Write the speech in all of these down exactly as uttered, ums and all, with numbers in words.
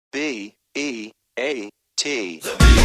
B E A T.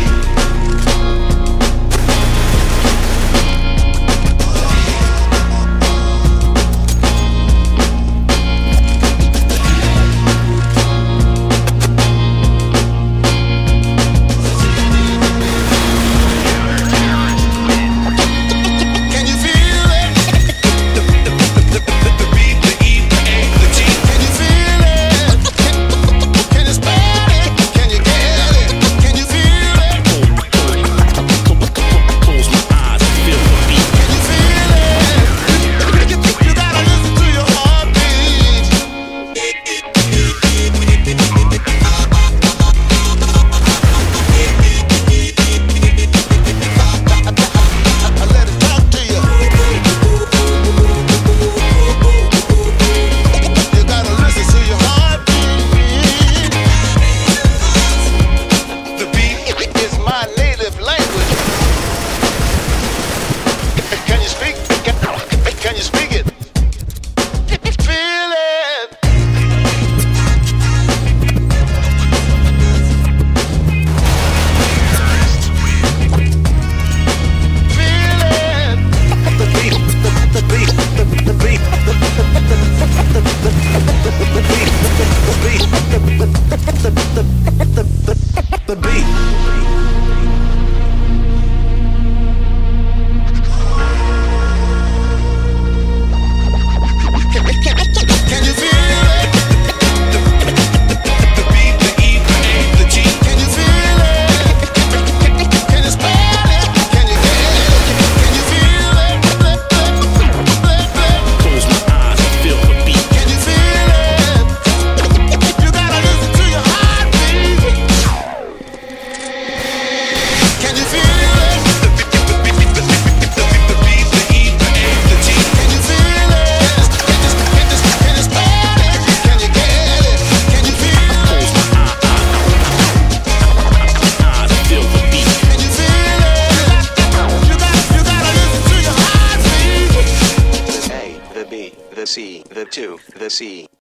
The beat. Can you feel it? The beat, the E, the A, the G. Can you feel it? Can you spell it? Can you get it? Can you feel it? Close my eyes and feel the beat. Can you feel it? You gotta listen to your heartbeat. Can you feel it? The C, the two, the C.